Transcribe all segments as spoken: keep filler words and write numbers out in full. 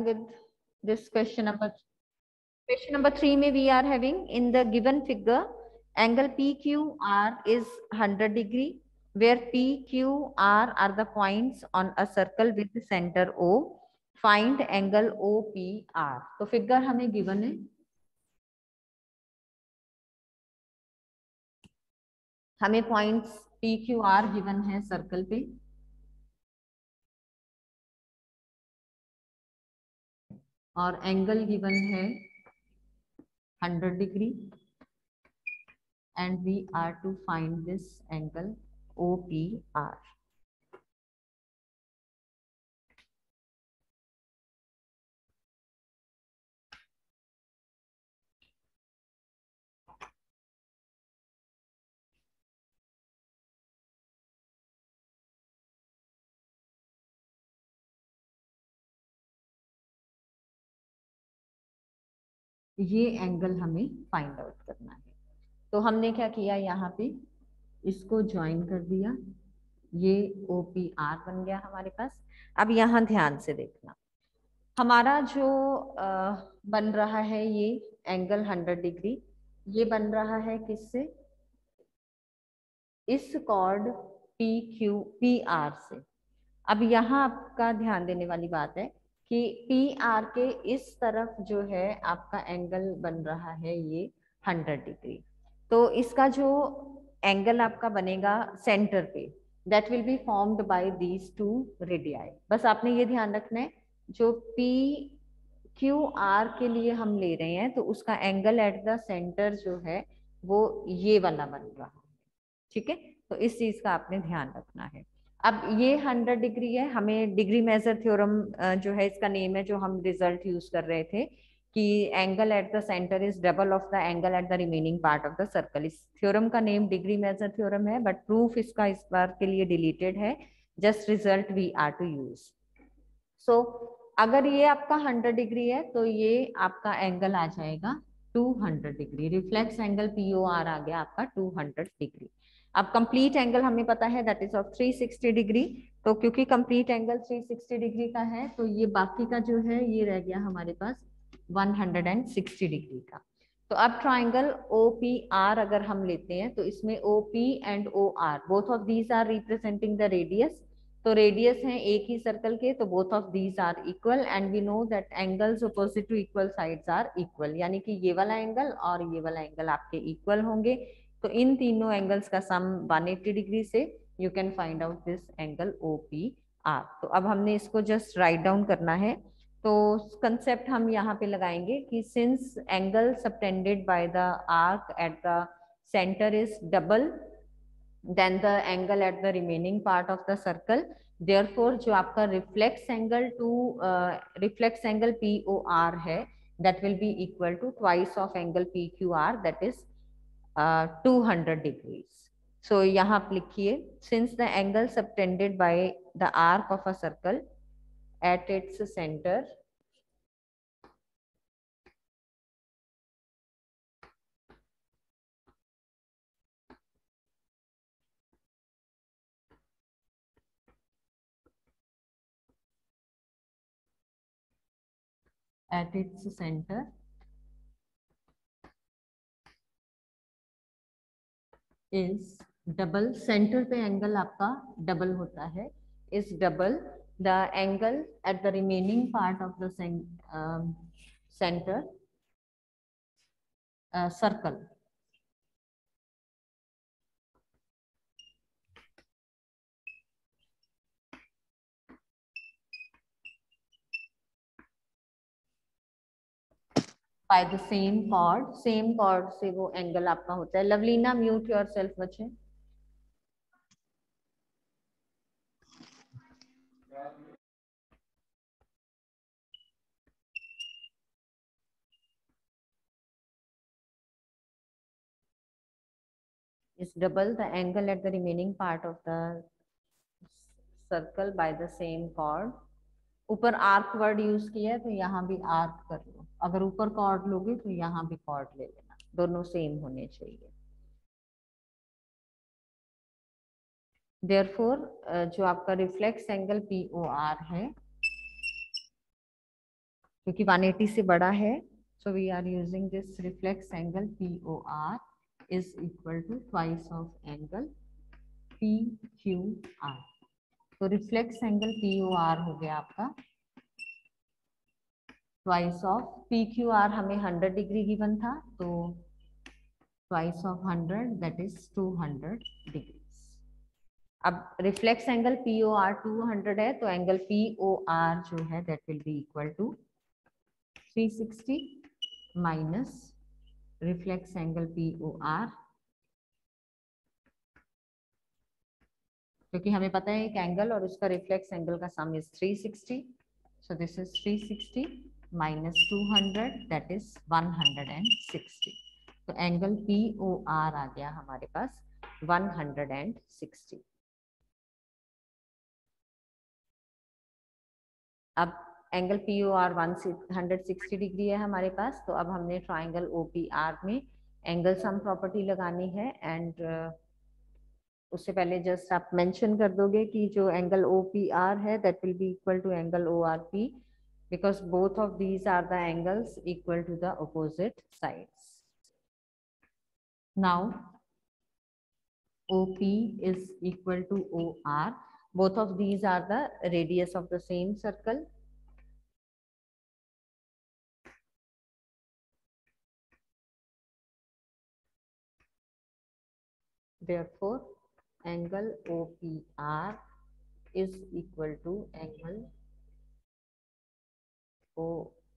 with this question number. Question number three में we are having in the given figure angle P Q R is one hundred degree where P Q R are the points on a circle with the center O. Find angle O P R. तो figure हमें given है. हमें points P Q R given है circle पे. और angle given है one hundred degree and we are to find this angle O P R. ये angle हमें फाइंड आउट करना है. तो हमने क्या किया, यहाँ पे इसको ज्वाइन कर दिया, ये O P R बन गया हमारे पास. अब यहाँ ध्यान से देखना, हमारा जो आ, बन रहा है ये एंगल one hundred डिग्री, ये बन रहा है किससे, इस chord P Q P R से. अब यहाँ आपका ध्यान देने वाली बात है कि P R के इस तरफ जो है आपका एंगल बन रहा है ये one hundred डिग्री. तो इसका जो एंगल आपका बनेगा सेंटर पे, that will be formed by these two radii. बस आपने ये ध्यान रखना है, जो P Q R के लिए हम ले रहे हैं तो उसका एंगल एट द सेंटर जो है वो ये वाला बन रहा है. ठीक है, तो इस चीज का आपने ध्यान रखना है. अब ये one hundred डिग्री है, हमें डिग्री मेजर थ्योरम जो है इसका नेम है, जो हम रिजल्ट यूज कर रहे थे कि angle at the centre is double of the angle at the remaining part of the circle. इस थ्योरम का नेम डिग्री मेजर थ्योरम है, बट प्रूफ इसका इस बार के लिए डिलीटेड है. Just result we are to use. So अगर ये आपका one hundred डिग्री है तो ये आपका एंगल आ जाएगा two hundred degree. Reflex angle P O R आ गया आपका two hundred डिग्री. अब कंप्लीट एंगल हमें पता है that is of three sixty degree. तो क्योंकि complete angle three sixty degree का है तो ये बाकी का जो है ये रह गया हमारे पास one hundred sixty डिग्री का. तो अब ट्राइंगल O P R अगर हम लेते हैं तो इसमें O P and O R both of these are representing the radius. तो रेडियस है एक ही सर्कल के, तो both of these are equal and we know that angles opposite to equal sides are equal, यानी कि ये वाला एंगल और ये वाला एंगल आपके इक्वल होंगे. तो इन तीनों एंगल्स का सम one eighty डिग्री से you can find out this angle O P R. तो अब हमने इसको जस्ट राइट डाउन करना है. तो कंसेप्ट हम यहाँ पे लगाएंगे कि since angle subtended by the arc at the centre is double than the angle at the remaining part of the circle, therefore जो आपका reflex angle to reflex angle P O R है that will be equal to twice of angle P Q R, that is uh, two hundred degrees. So यहाँ आप लिखिए, since the angle subtended by the arc of a circle at its center at its center is double, centre पे angle आपका double होता है, is double the angle at the remaining part of the um, center uh, circle. By the same chord, same chord से वो angle आपका होता है. Lovelina mute yourself बच्चे. is double the angle at the remaining part of the circle by the same chord. ऊपर arc word use किया है तो यहाँ भी आर्क कर लो. अगर ऊपर कॉर्ड लोगे तो यहाँ भी कॉर्ड ले लेना, दोनों सेम होने चाहिए. देयरफॉर जो आपका reflex angle P O R है क्योंकि वन एटी से बड़ा है, so we are using this reflex angle P O R is equal to twice of angle P Q R. तो reflex angle P O R हो गया आपका twice of P Q R, हमें hundred degree given था, तो twice of hundred that is two hundred degree. अब reflex angle P O R two hundred है, तो एंगल पी ओ आर जो है that will be equal to three sixty minus reflex angle P O R, क्योंकि हमें पता है एक एंगल और उसका रिफ्लेक्स एंगल का sum is three sixty, so this is three sixty minus two hundred that is one hundred sixty. तो angle P O R आ गया हमारे पास वन हंड्रेड सिक्सटी। अब angle P O R one hundred sixty degree है हमारे पास, तो अब हमने ट्राइंगल ओ पी आर में एंगल सम प्रॉपर्टी लगानी है। एंड uh, उससे पहले जस्ट आप मेंशन कर दोगे कि जो एंगल ओ पी आर है that will be equal to angle O R P, because both of these are the angles equal to the opposite sides. Now O P is equal to O R. Both of these are the radius of the same circle. Therefore, angle O P R is equal to angle O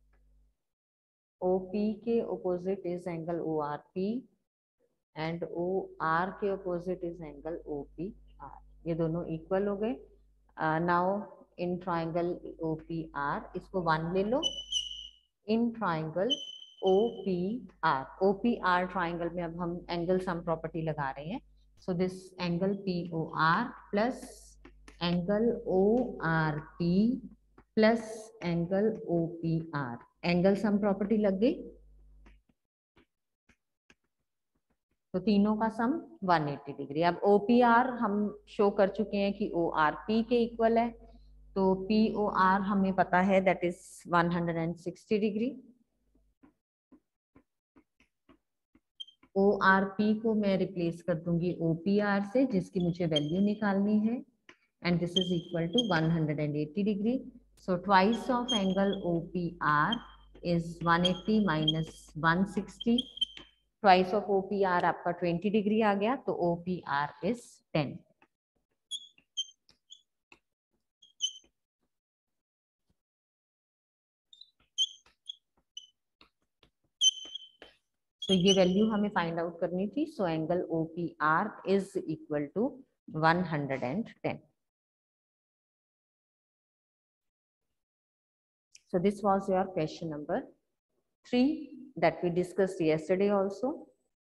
O P के opposite is angle O R P and O R के opposite is angle O P R. ये दोनों equal हो गए। Now in triangle O P R, इसको one ले लो। In triangle O P R, O P R triangle में अब हम एंगल सम प्रॉपर्टी लगा रहे हैं। So this angle P O R plus angle O R P plus angle O P R, angle sum property लग गई, तो तीनों का सम वन एटी डिग्री। अब O P R हम शो कर चुके हैं कि O R P के इक्वल है, तो P O R हमें पता है that is one hundred sixty degree. O R P को मैं रिप्लेस कर दूंगी O P R से, जिसकी मुझे वैल्यू निकालनी है, and this is equal to one hundred eighty degree. So twice of angle O P R is one eighty minus one sixty, twice of O P R आपका twenty degree आ गया, तो O P R is ten. तो ये value हमें find out करनी थी। So angle O P R is equal to one hundred ten. So this was your question number three that we discussed yesterday also.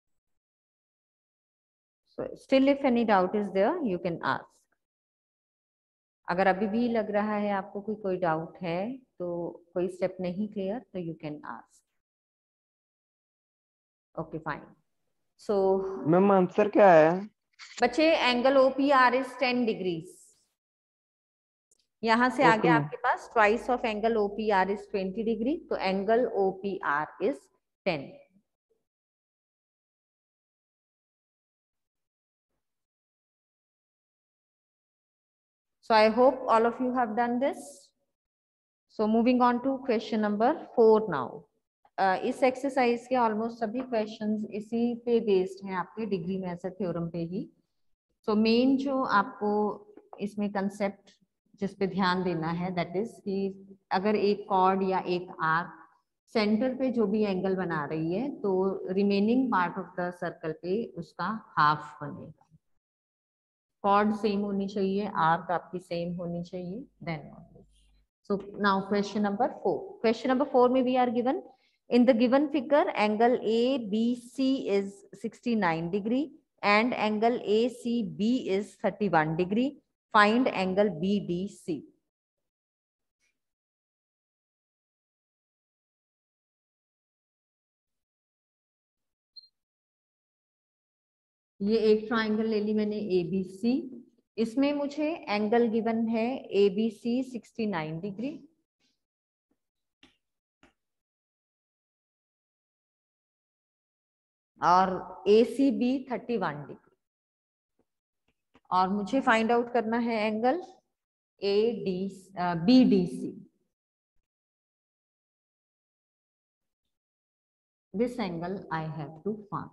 So still if any doubt is there, you can ask. अगर अभी भी लग रहा है आपको कोई कोई doubt है, तो कोई स्टेप नहीं क्लियर, तो you can ask. Okay fine. So ma'am answer क्या है? बच्चे angle O P R is ten degrees. यहाँ से आगे आपके पास twice of angle O P R is twenty degree, तो angle O P R is ten. So I hope all of you have done this. So moving on to question number four now. Uh, इस exercise के almost सभी questions इसी पे based हैं, आपके degree method theorem पे ही। सो so main जो आपको इसमें कंसेप्ट जिस पे ध्यान देना है दैट इज कि अगर एक कॉर्ड या एक आर्क सेंटर पे जो भी एंगल बना रही है, तो remaining part of the circle पे उसका हाफ बनेगा। कॉर्ड सेम होनी चाहिए, आर्क आपकी सेम होनी चाहिए, then only. So now question number four. Question number four में we are given in the given figure angle A B C is sixty-nine degree and angle A C B is thirty-one degree. Find angle B D C. ये एक triangle ले ली मैंने A B C, इसमें मुझे angle given है A B C sixty nine degree और A C B thirty one degree, और मुझे फाइंड आउट करना है angle A D B D C. This angle I have to find.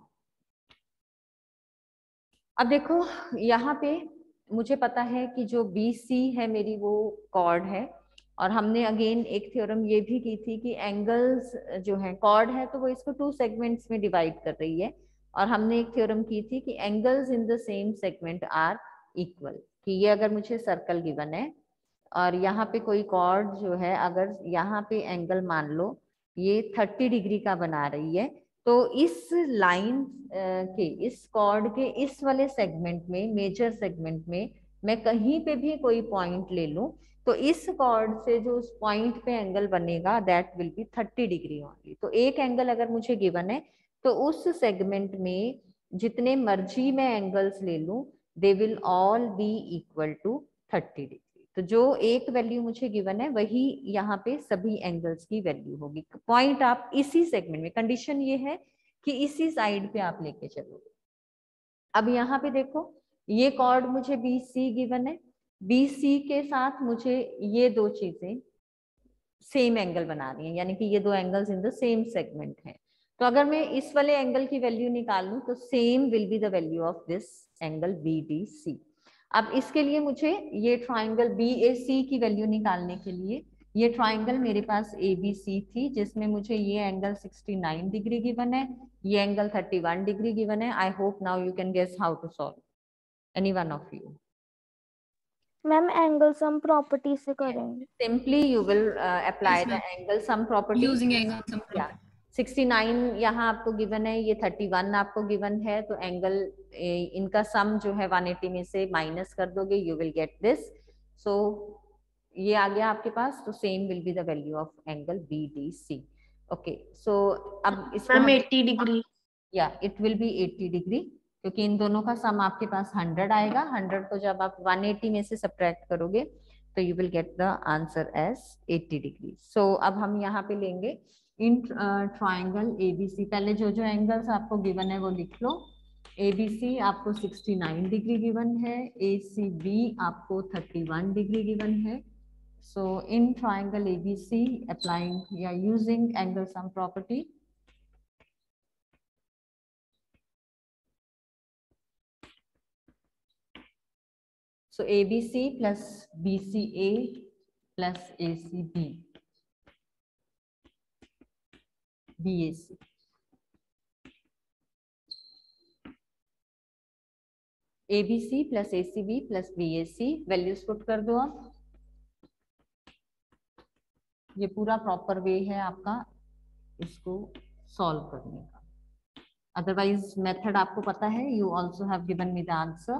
अब देखो यहाँ पे मुझे पता है कि जो बी सी है मेरी वो कॉर्ड है, और हमने अगेन एक थ्योरम ये भी की थी कि एंगल्स जो है कॉर्ड है तो वो इसको टू सेगमेंट्स में डिवाइड कर रही है, और हमने एक थ्योरम की थी कि angles in the same segment are equal. कि ये अगर मुझे सर्कल गिवन है और यहाँ पे कोई कॉर्ड जो है, अगर यहाँ पे एंगल मान लो ये थर्टी डिग्री का बना रही है, तो इस लाइन के, इस कॉर्ड के इस वाले सेगमेंट में, मेजर सेगमेंट में मैं कहीं पे भी कोई पॉइंट ले लूं, तो इस कॉर्ड से जो उस पॉइंट पे एंगल बनेगा that will be thirty degree only. तो एक एंगल अगर मुझे गिवन है तो उस सेगमेंट में जितने मर्जी मैं एंगल्स ले लूं, they will all be equal to thirty degree. तो जो एक वैल्यू मुझे गिवन है वही यहाँ पे सभी एंगल्स की वैल्यू होगी। पॉइंट आप इसी सेगमेंट में, कंडीशन ये है कि इसी साइड पे आप लेके चलोगे। अब यहाँ पे देखो ये कॉर्ड मुझे बी सी गिवन है, बी सी के साथ मुझे ये दो चीजें सेम एंगल बना रही है, यानी कि ये दो angles in the same segment है। तो अगर मैं इस वाले एंगल की वैल्यू निकाल लूं तो same will be the value of this angle B D C. अब इसके लिए मुझे ये ट्राइंगल बी ए सी की वैल्यू निकालने के लिए, ये ट्राइंगल मेरे पास ए बी सी थी जिसमें मुझे ये angle sixty nine degree given है, ये angle thirty one degree given है। I hope now you can guess how to solve, any one of you. Ma'am angle sum property से करेंगे। Simply you will uh, apply Yes, the ma'am. angle sum property. Using angle sum Yeah. property. Sixty nine यहाँ आपको given है, ये thirty one आपको given है, तो angle इनका सम जो है वन एटी में से माइनस कर दोगे, you will get this. So ये आ गया आपके पास, तो same will be the value of angle B D C. Okay, so अब इसको मैम एटी डिग्री, या it will be eighty degree, क्योंकि इन दोनों का सम आपके पास हंड्रेड आएगा। हंड्रेड को जब आप वन एटी में से सब्ट्रैक्ट करोगे तो you will get the answer as eighty degree. So अब हम यहाँ पे लेंगे इन ट्राइंगल एबीसी। पहले जो जो एंगल्स आपको गिवन है वो लिख लो। एबीसी आपको सिक्सटी नाइन डिग्री गिवन है, एसीबी आपको थर्टी वन डिग्री गिवन है। So in triangle ABC applying या using angle sum property, so A B C plus B C A plus A C B, B A C. A B C plus A C B plus B A C values put कर दो आप। ये पूरा proper way है आपका इसको solve करने का। अदरवाइज मेथड आपको पता है, you also have given me the answer.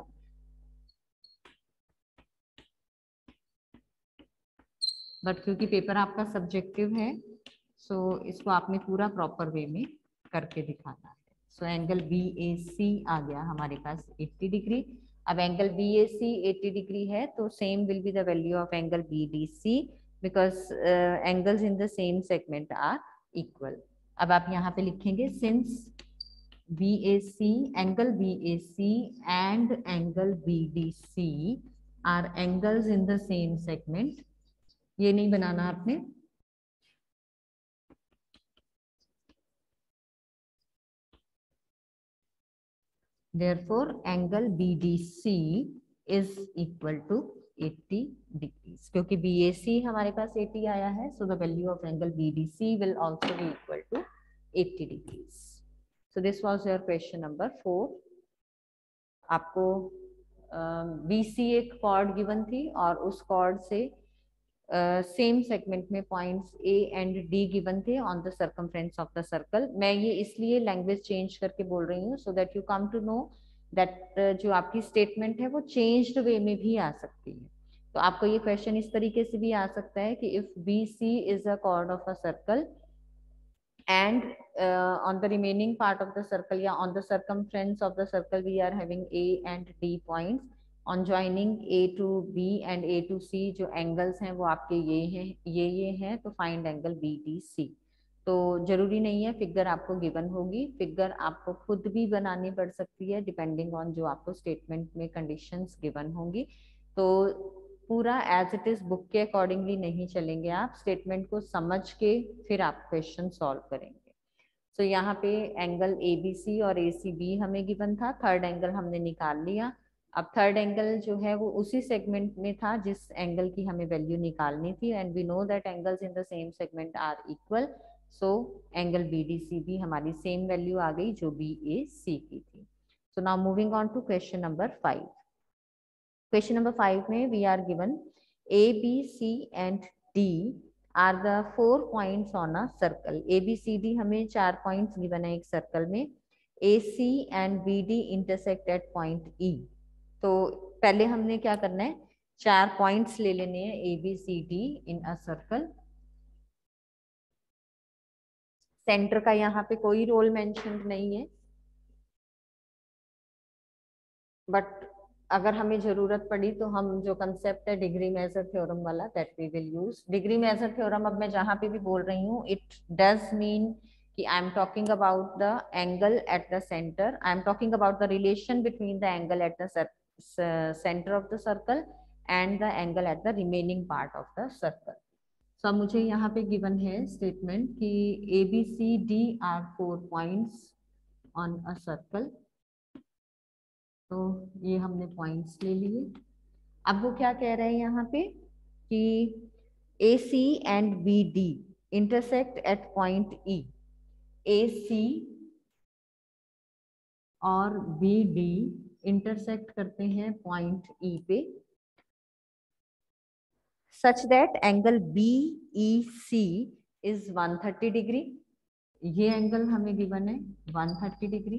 But क्योंकि पेपर आपका सब्जेक्टिव है, सो so इसको आपने पूरा प्रॉपर वे में करके दिखाना है। सो एंगल बी ए सी आ गया हमारे पास एटी डिग्री। अब angle B A C eighty degree है तो same will be the value of angle B D C, because angles in the same segment are equal. अब आप यहाँ पे लिखेंगे since B A C, angle B A C and angle B D C are angles in the same segment. ये नहीं बनाना आपने, therefore angle B D C is equal to eighty degrees, क्योंकि B A C हमारे पास eighty आया है, so the value of angle B D C will also be equal to eighty degrees. So this was your question number four. आपको B C एक chord given थी और उस chord से same uh, segment में points A and D given थे on the circumference of the circle. मैं ये इसलिए लैंग्वेज चेंज करके बोल रही हूँ so that you come to know that जो आपकी स्टेटमेंट है वो चेंज्ड वे में भी आ सकती है। तो आपको ये क्वेश्चन इस तरीके से भी आ सकता है कि if B C is a chord of a circle and uh, on the remaining part of the circle या on the circumference of the circle we are having A and D points, on joining A to B and A to C जो angles हैं वो आपके ये हैं, ये ये हैं, तो find angle B D C। तो जरूरी नहीं है फिगर आपको गिवन होगी, फिगर आपको खुद भी बनानी पड़ सकती है डिपेंडिंग ऑन जो आपको स्टेटमेंट में कंडीशंस गिवन होंगी। तो पूरा एज इट इज बुक के अकॉर्डिंगली नहीं चलेंगे, आप स्टेटमेंट को समझ के फिर आप क्वेश्चन सॉल्व करेंगे। तो so, यहाँ पे एंगल ए बी सी और ए सी बी हमें गिवन था, थर्ड एंगल हमने निकाल लिया। अब थर्ड एंगल जो है वो उसी सेगमेंट में था जिस एंगल की हमें वैल्यू निकालनी थी, and we know that angles in the same segment are equal. So angle B D C भी हमारी सेम वैल्यू आ गई जो बी ए सी की थी। So now moving on to question number five. Question number five में we are given A B C and D are the four points on a circle. A B C D हमें चार points given है एक circle में। A C and B D intersect at point E. तो पहले हमने क्या करना है, चार पॉइंट्स ले लेने हैं A B C D in a circle. Centre का यहाँ पे कोई रोल मेंशन नहीं है, बट अगर हमें जरूरत पड़ी तो हम जो कंसेप्ट है डिग्री मेजर थ्योरम वाला, that we will use. Degree measure theorem अब मैं जहां पे भी बोल रही हूँ, इट डज मीन कि I am talking about the angle at the centre, I am talking about the relation between the angle at the centre of the circle and the angle at the remaining part of the circle. सो मुझे यहाँ पे given है statement कि A B C D are four points on a circle. तो ये हमने points ले लिए। अब वो क्या कह रहे हैं यहाँ पे कि A C and B D intersect at point E. A C और बी डी इंटरसेक्ट करते हैं पॉइंट ई पे, such that angle B E C is one thirty degree. ये एंगल हमें गिवन है one thirty degree,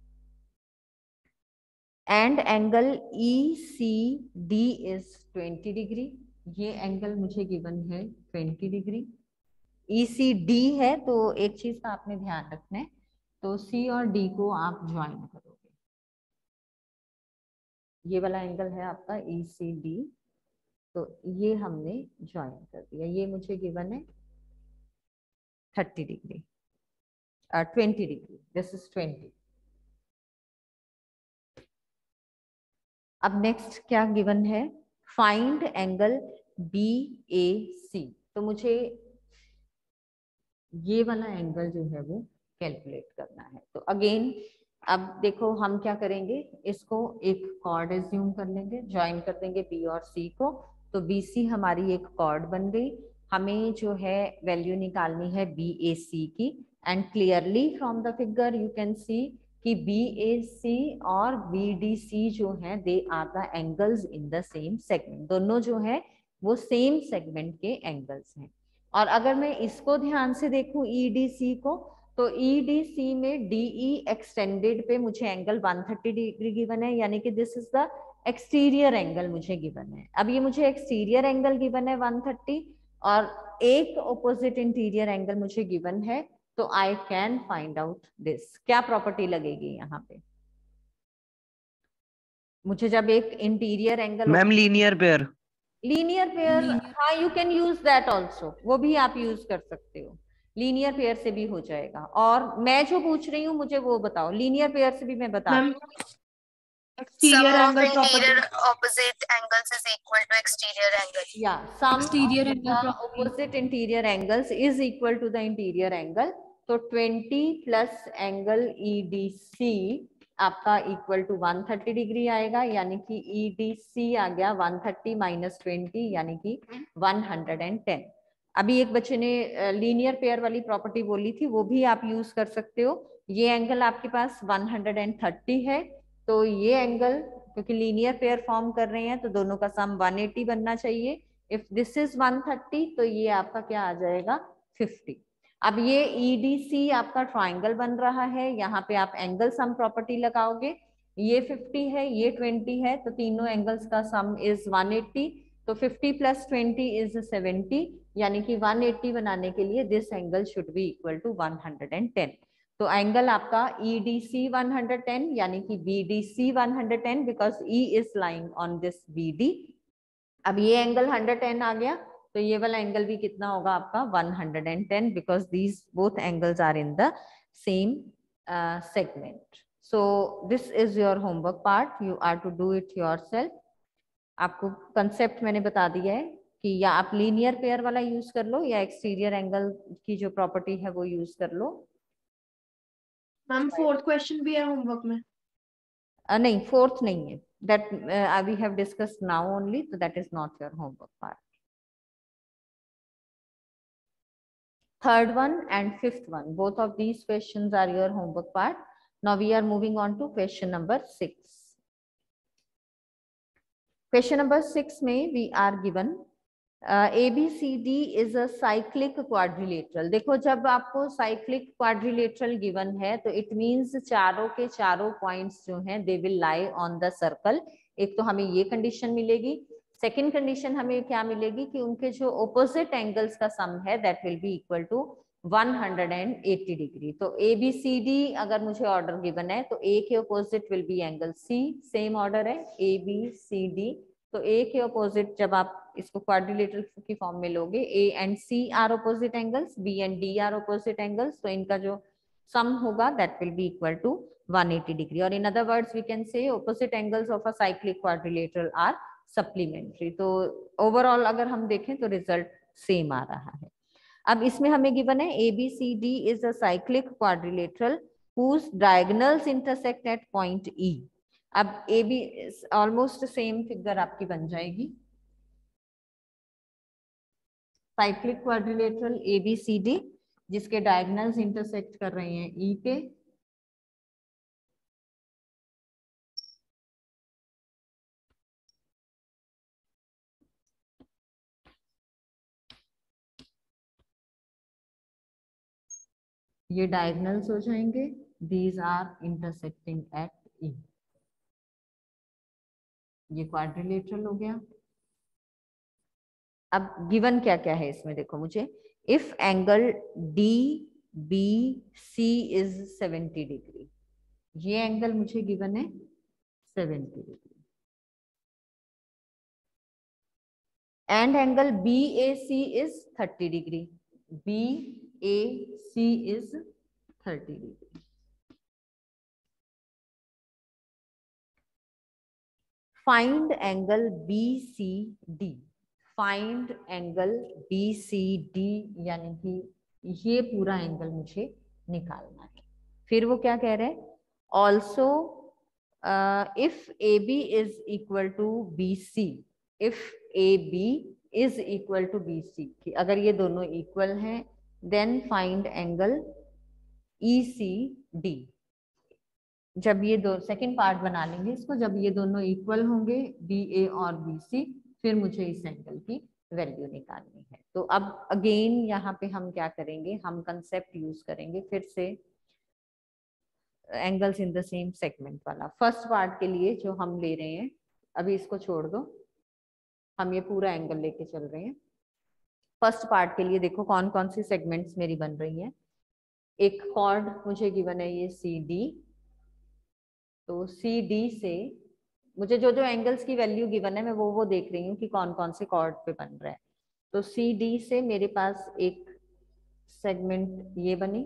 and angle E C D is twenty degree. ये angle मुझे given है twenty degree. E C D है तो एक चीज का आपने ध्यान रखना है, तो सी और डी को आप ज्वाइन करोगे। ये वाला एंगल है आपका ई सी डी, तो ये हमने ज्वाइन कर दिया। ये मुझे गिवन है thirty degree, twenty degree, this is twenty. अब नेक्स्ट क्या गिवन है, find angle B A C. तो मुझे ये वाला एंगल जो है वो कैलकुलेट करना है। तो अगेन अब देखो हम क्या करेंगे, इसको एक कॉर्ड एज्यूम कर लेंगे, ज्वाइन कर देंगे बी और सी को। तो बी सी हमारी एक कॉर्ड बन गई। हमें जो है वैल्यू निकालनी है बी ए सी की, and clearly from the figure you can see कि बी ए सी और बी डी सी जो है they are the angles in the same segment. दोनों जो है वो सेम सेगमेंट के एंगल्स हैं। और अगर मैं इसको ध्यान से देखूं ई डी सी को, तो ई डी सी में डी ई एक्सटेंडेड पे मुझे angle one thirty degree given है, यानी कि this is the exterior angle मुझे गिवन है। अब ये मुझे एक्सटीरियर एंगल गिवन है वन थर्टी, और एक ऑपोजिट इंटीरियर एंगल मुझे गिवन है। तो I can find out this. क्या प्रॉपर्टी लगेगी यहाँ पे, मुझे जब एक interior angle, ma'am linear pair. Linear pair, हाँ you can use that also, वो भी आप यूज कर सकते हो, लीनियर पेयर से भी हो जाएगा। और मैं जो पूछ रही हूँ मुझे वो बताओ, लीनियर पेयर से भी मैं बता Ma'am, exterior angle interior opposite angles is equal to exterior angle. या sum Exterior angle property. opposite interior angles is equal to the interior angle। तो twenty plus angle E D C आपका equal to one thirty degree आएगा, यानी कि ई D सी आ गया one thirty minus twenty यानी कि वन हंड्रेड टेन। अभी एक बच्चे ने लीनियर पेयर वाली प्रॉपर्टी बोली थी, वो भी आप यूज कर सकते हो। ये एंगल आपके पास वन हंड्रेड थर्टी है, तो ये एंगल क्योंकि लीनियर पेयर फॉर्म कर रहे हैं तो दोनों का सम वन एटी बनना चाहिए। If this is one thirty तो ये आपका क्या आ जाएगा फिफ्टी। अब ये ई डी सी आपका ट्राइंगल बन रहा है, यहाँ पे आप एंगल सम प्रॉपर्टी लगाओगे, ये फिफ्टी है ये ट्वेंटी है, तो तीनों एंगल्स का सम इज वन एटी। तो fifty plus twenty is seventy, यानी कि वन एटी बनाने के लिए this angle should be equal to one hundred ten. तो एंगल आपका E D C one hundred ten यानी कि B D C one hundred ten because E is lying on this B D. अब ये angle one hundred ten आ गया, तो ये वाला एंगल भी कितना होगा आपका one hundred ten, because these both angles are in the same segment. So this is your homework part, you are to do it yourself. आपको कंसेप्ट मैंने बता दिया है कि या आप लीनियर पेयर वाला यूज कर लो या एक्सटीरियर एंगल की जो प्रॉपर्टी है वो यूज कर लो. मैम फोर्थ क्वेश्चन भी है होमवर्क में? uh, नहीं, फोर्थ नहीं है, that we have discussed now only, so that is not your homework part. Third one and fifth one, both of these questions are your homework part. Now we are moving on to question number six. Question number six में we are given uh, A B C D is a cyclic quadrilateral. देखो जब आपको cyclic quadrilateral given है तो it means चारों के चारों points जो हैं they will lie on the circle. एक तो हमें ये condition मिलेगी. सेकेंड कंडीशन हमें क्या मिलेगी कि उनके जो ऑपोजिट एंगल्स का सम है that will be equal to one hundred eighty degree. तो ए बी सी डी अगर मुझे ऑर्डर गिवन है तो ए के opposite will be angle C, same order है ए बी सी डी. तो ए के ऑपोजिट जब आप इसको क्वाड्रिलेटरल की फॉर्म में लोगे, A and C are opposite angles, B and D are opposite angles, तो इनका जो सम होगा that will be equal to one eighty degree. और in other words we can say opposite angles of a cyclic quadrilateral are supplementary. तो overall अगर हम देखें तो रिजल्ट सेम आ रहा है. अब इसमें हमें गिवन है A B C D is a cyclic quadrilateral whose diagonals intersect at point E. अब ए बी ऑलमोस्ट सेम फिगर आपकी बन जाएगी. Cyclic quadrilateral A B C D जिसके डायगोनल्स इंटरसेक्ट कर रहे हैं ई पे. ये डायगोनल्स हो जाएंगे, these are intersecting at E. ये क्वाड्रिलेटरल हो गया. अब गिवन क्या क्या है इसमें देखो मुझे, if angle D B C is seventy degree, ये एंगल मुझे गिवन है seventy degree, and angle B A C is thirty degree, B A C is thirty degree. Find angle B C D. Find angle B C D यानी कि ये पूरा angle मुझे निकालना है. फिर वो क्या कह रहे हैं, also if A B is equal to B C, if A B is equal to B C, अगर ये दोनों इक्वल हैं then find angle E C D. जब ये दो सेकेंड पार्ट बना लेंगे इसको, जब ये दोनों इक्वल होंगे बी ए और बी सी, फिर मुझे इस एंगल की वैल्यू निकालनी है. तो अब अगेन यहाँ पे हम क्या करेंगे, हम कंसेप्ट यूज करेंगे फिर से angles in the same segment वाला. फर्स्ट पार्ट के लिए जो हम ले रहे हैं, अभी इसको छोड़ दो, हम ये पूरा एंगल लेके चल रहे हैं. फर्स्ट पार्ट के लिए देखो कौन कौन सी सेगमेंट्स मेरी बन रही हैं. एक कॉर्ड मुझे गिवन है ये सी डी, तो सी डी से मुझे जो जो एंगल्स की वैल्यू गिवन है मैं वो वो देख रही हूँ कि कौन कौन से कॉर्ड पे बन रहा है. तो सी डी से मेरे पास एक सेगमेंट ये बनी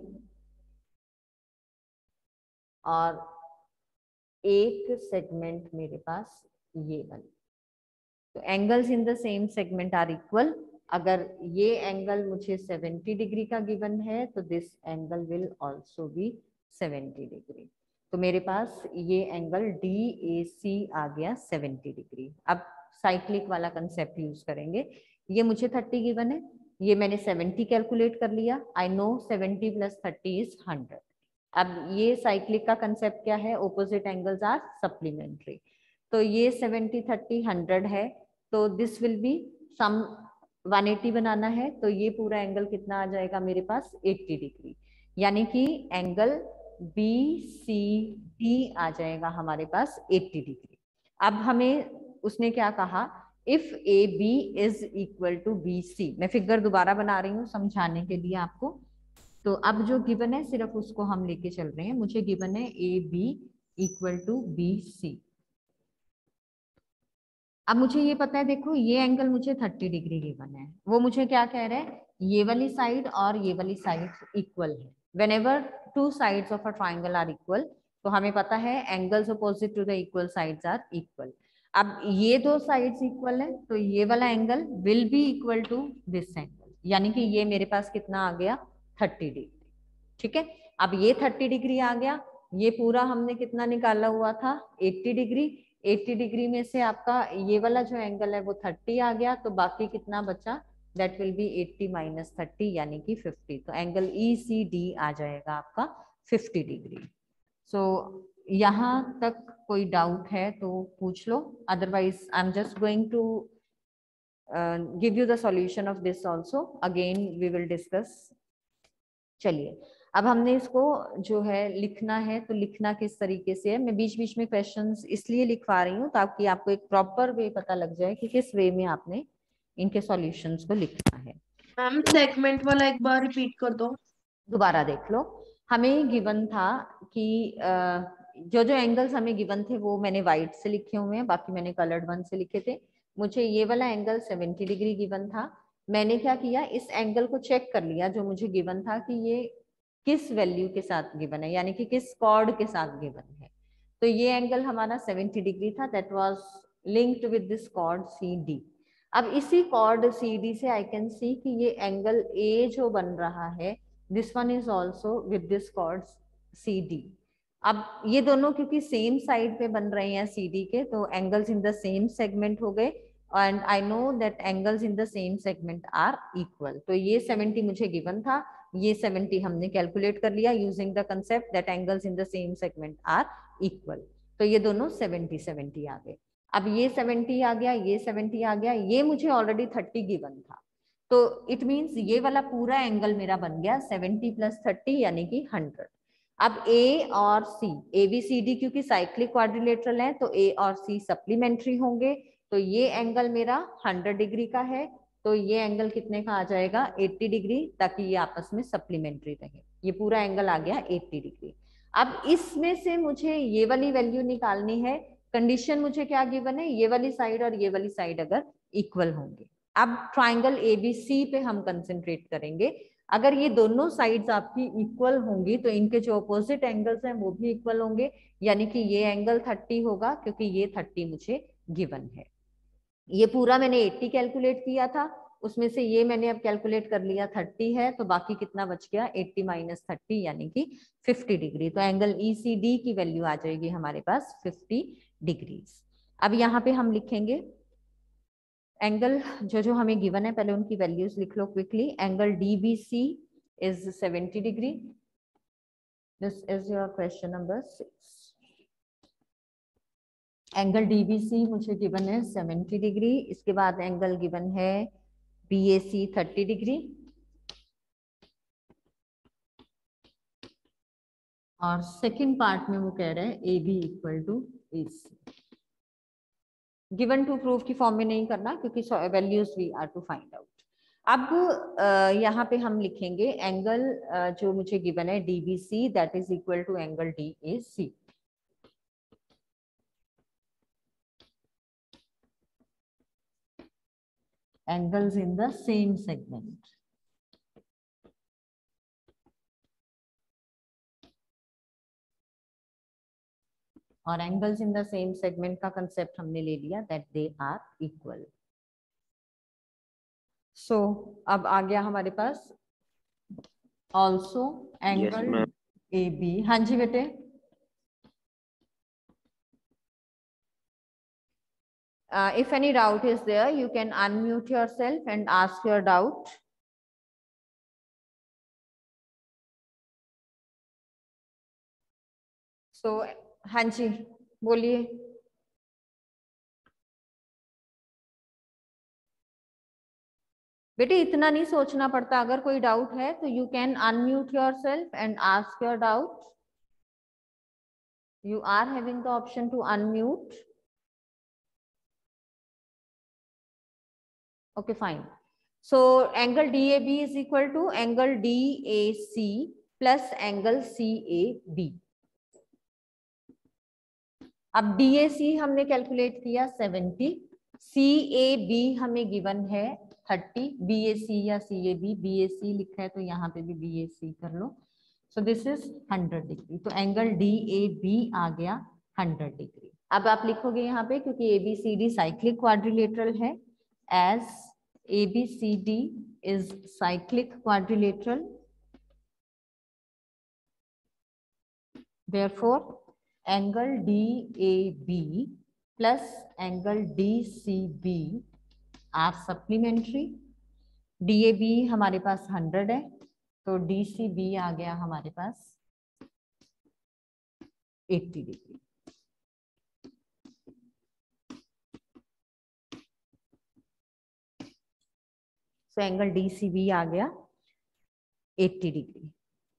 और एक सेगमेंट मेरे पास ये बनी. तो angles in the same segment are equal. अगर ये एंगल मुझे सेवेंटी डिग्री का गिवन है तो this angle will also be seventy degree. तो मेरे पास ये एंगल डी ए सी आ गया सेवेंटी डिग्री. अब साइक्लिक वाला कंसेप्ट यूज करेंगे. ये मुझे थर्टी गिवन है, ये मैंने सेवेंटी कैलकुलेट कर लिया. I know seventy plus thirty is hundred. अब ये साइक्लिक का कंसेप्ट क्या है, ऑपोजिट एंगल्स आर सप्लीमेंट्री. तो ये सेवेंटी थर्टी हंड्रेड है, तो this will be sum one eighty बनाना है. तो ये पूरा एंगल कितना आ जाएगा मेरे पास, एटी डिग्री. यानी कि एंगल बी सी डी आ जाएगा हमारे पास एटी डिग्री. अब हमें उसने क्या कहा, if A B is equal to B C. मैं फिगर दोबारा बना रही हूँ समझाने के लिए आपको. तो अब जो गिवन है सिर्फ उसको हम लेके चल रहे हैं. मुझे गिवन है A B equal to B C. अब मुझे ये पता है, देखो ये एंगल मुझे थर्टी डिग्री गिवन है, वो मुझे क्या कह रहा है, ये वाली साइड और ये वाली साइड इक्वल है। Whenever two sides of a triangle are equal, तो हमें पता है angles opposite to the equal sides are equal. अब ये दो साइड्स इक्वल है तो ये वाला angle will be equal to this angle, यानी कि ये मेरे पास कितना आ गया, थर्टी डिग्री। ठीक है, अब ये थर्टी डिग्री आ गया, ये पूरा हमने कितना निकाला हुआ था, एट्टी डिग्री। एट्टी डिग्री में से आपका ये वाला जो एंगल है वो थर्टी आ गया, तो बाकी कितना बचा, that will be eighty minus thirty यानी कि फिफ्टी। तो एंगल ई सी डी आ जाएगा आपका फिफ्टी डिग्री। सो यहाँ तक कोई डाउट है तो पूछ लो, otherwise I am just going to give you the solution of this also, again we will discuss. चलिए, अब हमने इसको जो है लिखना है, तो लिखना किस तरीके से है, मैं बीच बीच में क्वेश्चंस इसलिए लिखवा रही हूँ ताकि आपको एक प्रॉपर वे पता लग जाए कि किस वे में आपने इनके सॉल्यूशंस को लिखना है। मैम सेगमेंट वाला एक बार रिपीट कर दो, दोबारा देख लो। हमें गिवन था कि जो जो एंगल्स हमें गिवन थे वो मैंने व्हाइट से लिखे हुए हैं, बाकी मैंने कलर्ड वन से लिखे थे। मुझे ये वाला एंगल सेवेंटी डिग्री गिवन था, मैंने क्या किया, इस एंगल को चेक कर लिया जो मुझे गिवन था कि ये किस वैल्यू के साथ गिवन है, यानी कि किस कॉर्ड के साथ गिवन है। तो ये एंगल हमारा सेवेंटी डिग्री था, that was linked with this chord C D. अब इसी कॉर्ड सी डी से आई कैन सी कि ये एंगल ए जो बन रहा है, this one is also with this chord C D. अब ये दोनों क्योंकि सेम साइड पे बन रहे हैं सी डी के, तो angles in the same segment हो गए, and I know that angles in the same segment are equal. तो ये सेवेंटी मुझे गिवन था, ये सेवेंटी हमने कैलकुलेट कर लिया using the concept that angles in the same segment are equal. तो ये दोनों सेवेंटी सेवेंटी आ गए। अब ये सेवेंटी आ गया, ये सेवेंटी आ गया, ये मुझे ऑलरेडी थर्टी गिवन था, तो इट मीन्स ये वाला पूरा एंगल मेरा बन गया सेवेंटी प्लस थर्टी यानी कि हंड्रेड। अब ए और C, A B C D क्योंकि साइक्लिक क्वाड्रिलेटरल है तो ए और सी सप्लीमेंट्री होंगे, तो ये एंगल मेरा हंड्रेड डिग्री का है, तो ये एंगल कितने का आ जाएगा, एट्टी डिग्री, ताकि ये आपस में सप्लीमेंट्री रहे। ये पूरा एंगल आ गया एट्टी डिग्री। अब इसमें से मुझे ये वाली वैल्यू निकालनी है, कंडीशन मुझे क्या गिवन है, ये वाली साइड और ये वाली साइड अगर इक्वल होंगे। अब ट्राइंगल एबीसी पे हम कंसेंट्रेट करेंगे, अगर ये दोनों साइड्स आपकी इक्वल होंगी तो इनके जो अपोजिट एंगल्स हैं वो भी इक्वल होंगे, यानी कि ये एंगल थर्टी होगा क्योंकि ये थर्टी मुझे गिवन है। ये पूरा मैंने एट्टी कैलकुलेट किया था, उसमें से ये मैंने अब कैलकुलेट कर लिया थर्टी है, तो बाकी कितना बच गया, एट्टी माइनस थर्टी यानी कि फिफ्टी डिग्री। तो एंगल ई सी डी की वैल्यू आ जाएगी हमारे पास फिफ्टी डिग्रीज। अब यहाँ पे हम लिखेंगे एंगल जो जो हमें गिवन है, पहले उनकी वैल्यूज लिख लो quickly. Angle D B C is seventy degree, this is your question number six. Angle D B C मुझे गिवन है सेवेंटी डिग्री, इसके बाद एंगल गिवन है B A C thirty degree, और सेकेंड पार्ट में वो कह रहे हैं A B equal to A C. Given to proof की फॉर्म में नहीं करना क्योंकि values we are to find out. अब यहाँ पे हम लिखेंगे एंगल जो मुझे गिवन है D B C that is equal to angle D A C. angles in the same segment, और angles in the same segment का कंसेप्ट हमने ले लिया that they are equal. So अब आ गया हमारे पास ऑल्सो एंगल ए बी। हाँ जी बेटे, uh, if any doubt is there you can unmute yourself and ask your doubt. So हाँ जी बोलिए। बेटे इतना नहीं सोचना पड़ता, अगर कोई डाउट है तो you can unmute yourself and ask your doubt. You are having the option to unmute. Okay fine. So angle D A B is equal to angle D A C plus angle C A B. अब D A C हमने calculate किया seventy, C A B हमें given है thirty, B A C या C A B, B A सी लिखा है तो यहाँ पे भी बी ए सी कर लो। So this is hundred degree, तो एंगल डी ए बी आ गया हंड्रेड डिग्री। अब आप लिखोगे यहाँ पे, क्योंकि A B C D cyclic quadrilateral है, as A B C D is cyclic quadrilateral, therefore angle D A B plus angle D C B are supplementary। D A B हमारे पास hundred है, तो D C B आ गया हमारे पास eighty degree. तो angle D C B आ गया एट्टी डिग्री।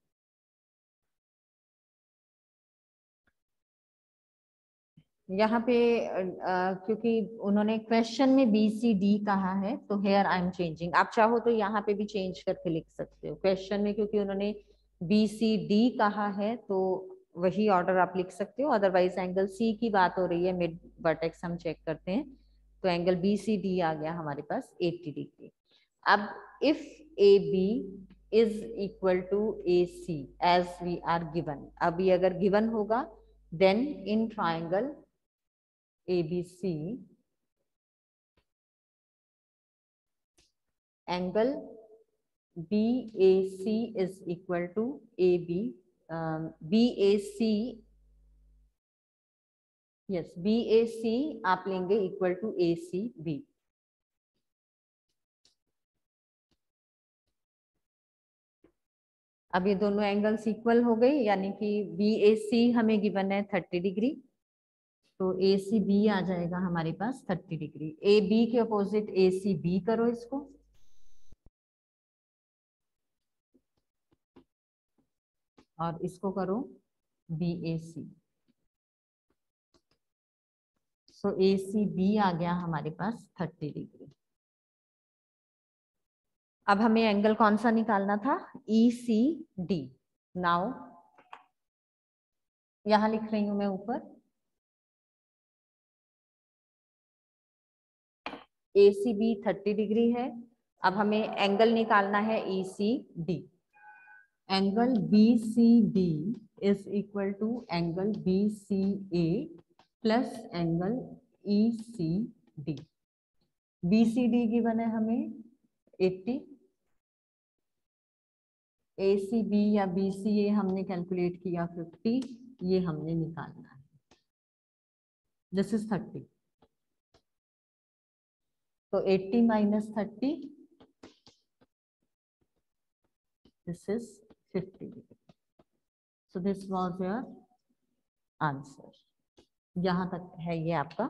यहाँ पे आ, क्योंकि उन्होंने क्वेश्चन में बी सी डी कहा है तो हेयर आई एम चेंजिंग, आप चाहो तो यहाँ पे भी चेंज करके लिख सकते हो क्वेश्चन में, क्योंकि उन्होंने बी सी डी कहा है तो वही ऑर्डर आप लिख सकते हो। अदरवाइज एंगल सी की बात हो रही है, मिड वर्टेक्स हम चेक करते हैं, तो एंगल बी सी डी आ गया हमारे पास एट्टी डिग्री। अब if A B is equal to A C as we are given, अभी अगर गिवन होगा then in triangle A B C angle B A C is equal to A B, um, B A C, yes B A C आप लेंगे equal to A C B। अब ये दोनों angles equal हो गए, यानी कि B A C हमें गिवन है थर्टी डिग्री, तो ए सी बी आ जाएगा हमारे पास थर्टी डिग्री। ए बी के अपोजिट ए सी बी करो इसको, और इसको करो B A C. So A C B आ गया हमारे पास थर्टी डिग्री। अब हमें एंगल कौन सा निकालना था, ई सी डी। नाउ यहां लिख रही हूं मैं ऊपर, A C B thirty degree है। अब हमें एंगल निकालना है E C D. Angle B C D is equal to angle B C A plus angle E C D. B C D given है हमें एट्टी, ए सी बी या B C A हमने calculate किया fifty, ये हमने निकालना है, this is thirty. तो eighty minus thirty, this is fifty degree. So this was your answer. यहां तक है ये आपका।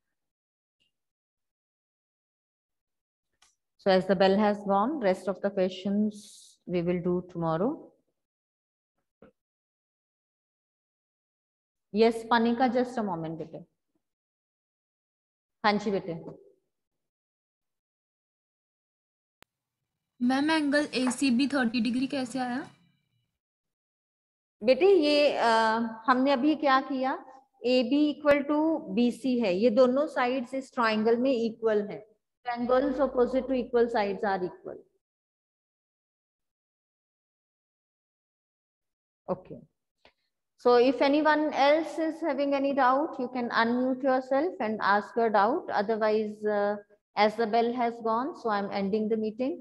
So as the bell has gone, rest of the questions we will do tomorrow. Yes, Panika, just a moment बेटे। हाँ जी बेटे। Ma'am angle A C B thirty degree कैसे आया? बेटे ये आ, हमने अभी क्या किया, A B equal to B C है, ये दोनों साइड्स इस ट्राइंगल में इक्वल है, angles opposite to equal sides are equal. Okay, so if anyone else is having any doubt, you can unmute yourself and ask your doubt. Otherwise, uh, as the bell has gone, so I'm ending the meeting.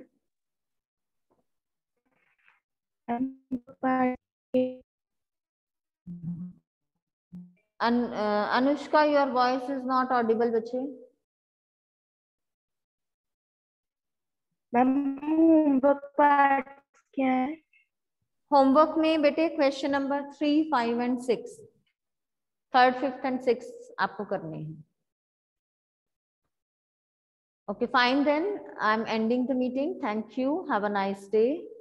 An, uh, Anushka, your voice is not audible, बच्चे। Ma'am homework part क्या है? Homework में बेटे question number three, five and six, third, fifth and six आपको करने हैं। Okay fine, then I am ending the meeting. Thank you, have a nice day.